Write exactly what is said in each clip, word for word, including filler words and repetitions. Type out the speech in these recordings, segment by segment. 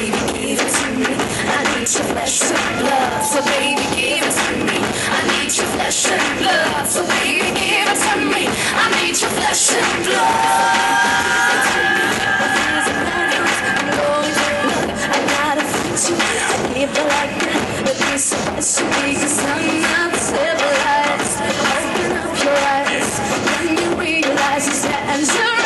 baby, give it to me. I need your flesh and blood. So baby, give it to me. I need your flesh and blood. So baby, give it to me. I need your flesh and blood. I'm going for blood. I gotta find you. I give it like that. But this is so because I'm not civilized. Open up your eyes. When you realize it's dangerous.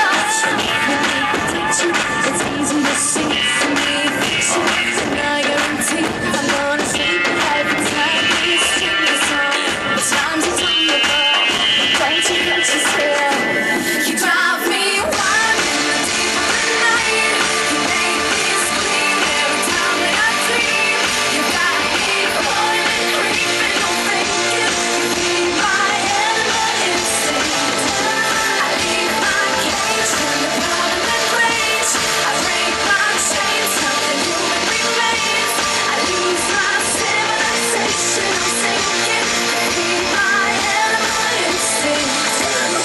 It's easy to see for me. So, and I guarantee I'm gonna sleep right beside this singing song. The times it's on the ball. Don't you hurt yourself? You drive me wild in the deep of the night. You make me scream every time that I dream. You got me falling and creeping, no thinking. You feed my animal instinct. I leave my cage in the bottom of the rage. I break my chains, nothing human remains. I lose my civilization, I'm sinking. You feed my animal instinct.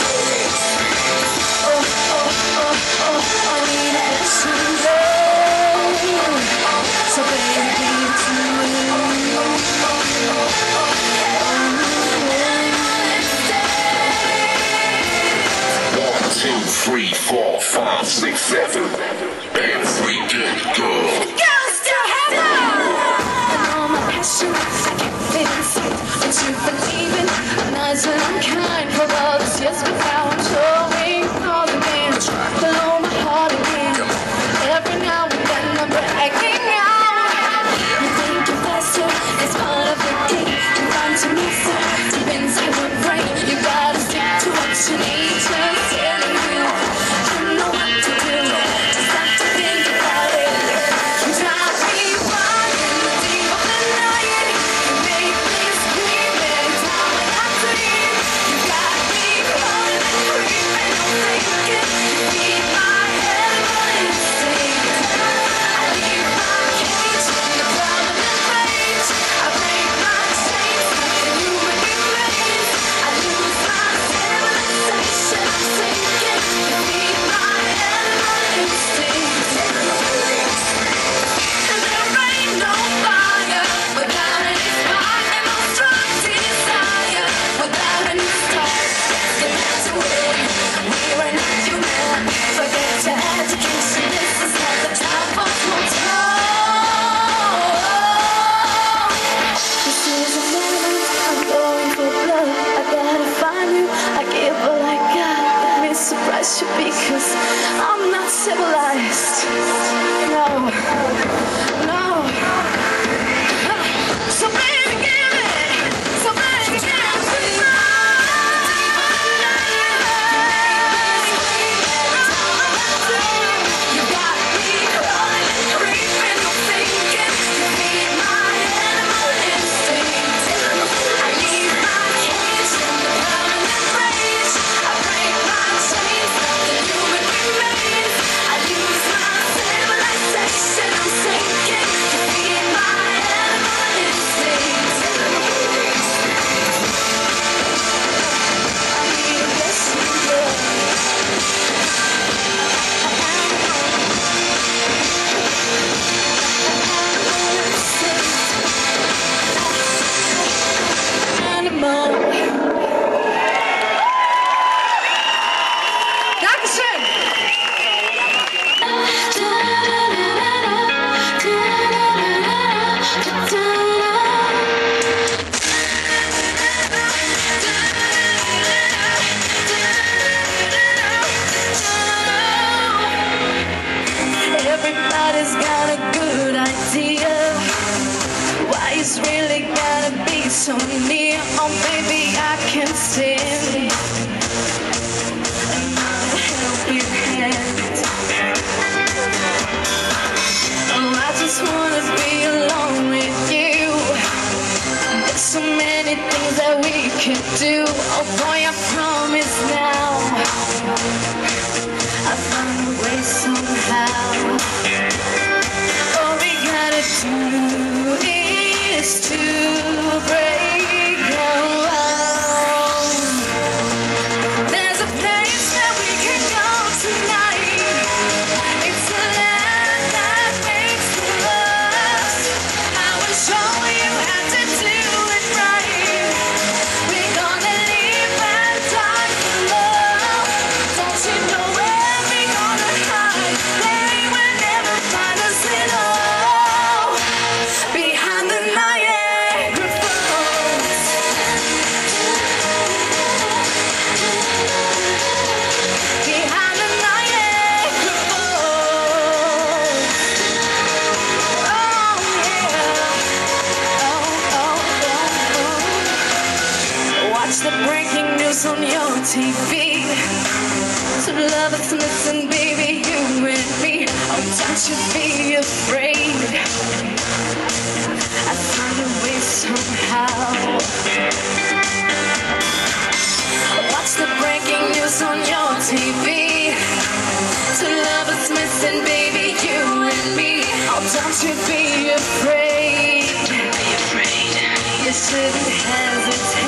Oh, oh, oh, oh, I need action, babe. So baby, give it to One, two, three, four, five, six, seven. Every day, girl. Girls still have love. And all my passion, I kept it inside. Don't you believe it? I'm nice and I'm kind for others, yes, but now I'm showing all the man. Below my heart again. Every now and then I'm breaking out. You think you're faster, it's part of the game. You run to me, sir, deep inside my brain. You gotta stick to what you need, just telling you. You know what to do, just have to think about it. You drive me wild in the deep of the night. You make me scream every time when I dream. You got me crawling and creeping, no thinking. You feed my animal instinct. I leave my cage in the bottom of the rage. I break my chains, nothing human remains. I lose my civilization, I'm sinking. You feed my animal instinct. And there ain't no fire without any spark, and no strong desire without any start. Get out your way, we're not human. Forget your education, this is not the time for small talk. This is a moment, I'm going for blood. I gotta find you, I give all I got. Let me surprise you because I'm not civilized. No, no. So baby, give it. So baby, give me you got me crawling and creeping, no thinking. You feed my animal instinct. I leave my cage in the bottom of the rage. I break my chains, nothing human remains. I lose my civilization, I'm sinking. You feed my animal instinct. I need a blessing, girl. Animal. Dankeschön. Everybody's got a good idea. Why it's really gotta be so near? Oh baby, I can stand it. And I'll help you hand. To love is missing, baby, you and me. Oh, don't you be afraid. I found a way somehow. Watch the breaking news on your T V. To love is missing, baby, you and me. Oh, don't you be afraid. Be afraid. You shouldn't hesitate.